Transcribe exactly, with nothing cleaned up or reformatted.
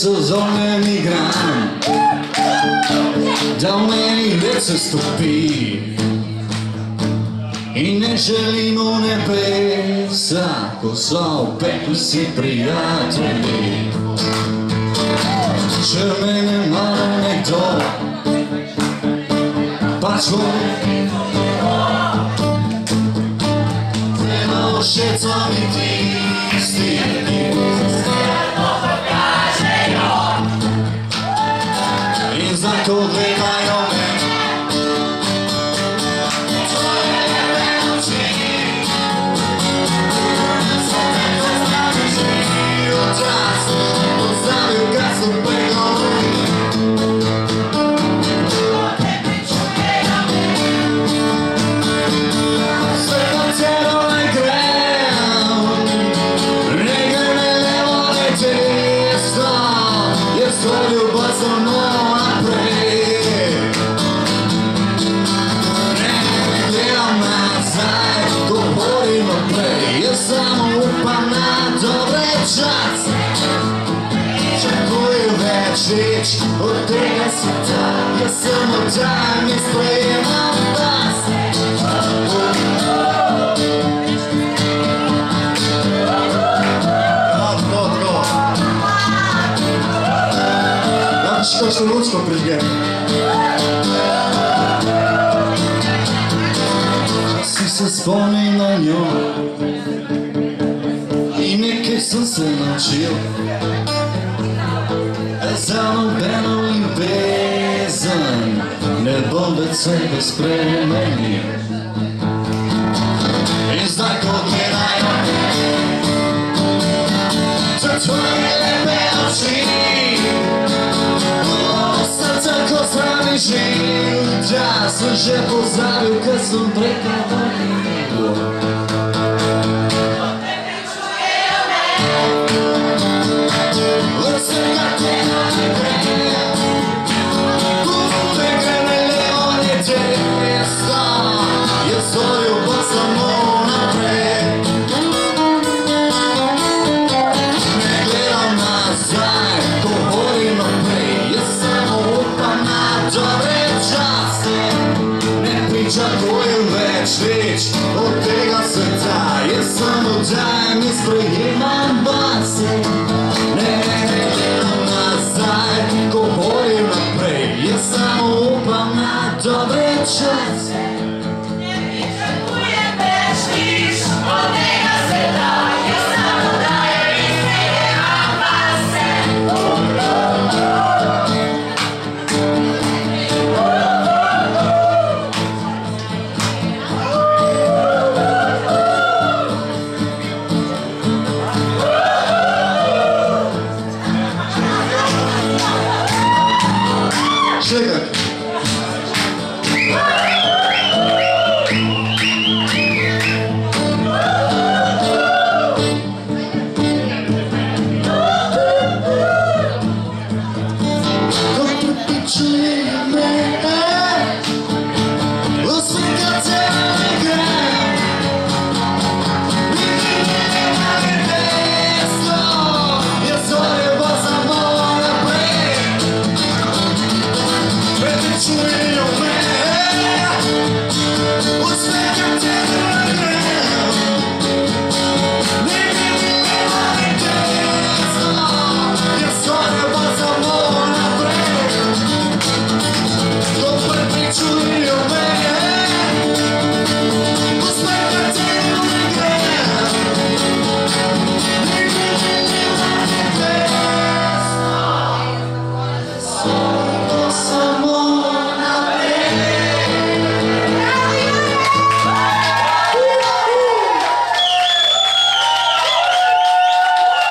se zovem igram, da u meni lice stopi i ne želim u nebesa ko su pekli svi prijatelji. Će mene malo nek do pa ću treba ošecam i ti stijeni i zato gledaju me tvoje lijepe oči. Sve to znaš i od čas poznaju kad su pregovori. Sve to cijelo ne grem, neka me ne vole često, jer svoj ljubav za mnom samo upam na dobre čase, čekuju večić od tega sveta, ja samo dajem i sprejemam vas. To, to Znaš kao što ljudsko prižge. Svi se spomni na njoj i neke sam se naučio za nobenu ljubezan, ne bom već sebe spremenio. I znak odgledaju za tvoje lijepe oči, srca ko strani živ, ja sam že pozabio kad sam pregovorio. Čakujem večić od tega sveta, jer samo dajem i sprejemam vas. Ne, ne gledam nazaj, ko hodim naprej, jer samo upam na dobre čase. Ne čakujem večić od tega sveta, jer samo dajem i sprejemam vas. Čekaj. Ko pritičuje mene, usmika te